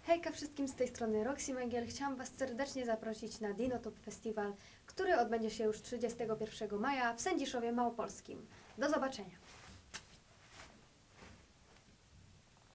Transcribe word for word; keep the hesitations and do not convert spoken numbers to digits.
Hejka wszystkim, z tej strony Roxy Męgiel. Chciałam Was serdecznie zaprosić na Dinotop Festiwal, który odbędzie się już trzydziestego pierwszego maja w Sędziszowie Małopolskim. Do zobaczenia!